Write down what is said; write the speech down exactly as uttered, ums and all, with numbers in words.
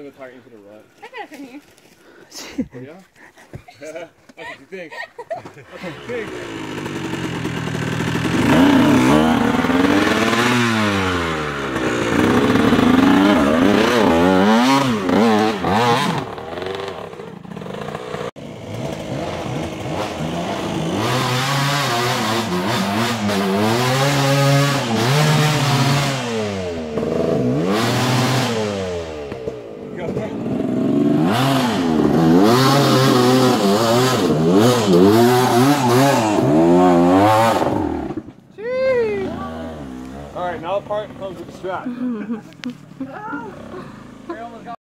the tire into the rut. I got it from here. Oh, yeah? That's what you think. That's what you think. Alright, now the part comes with the strap.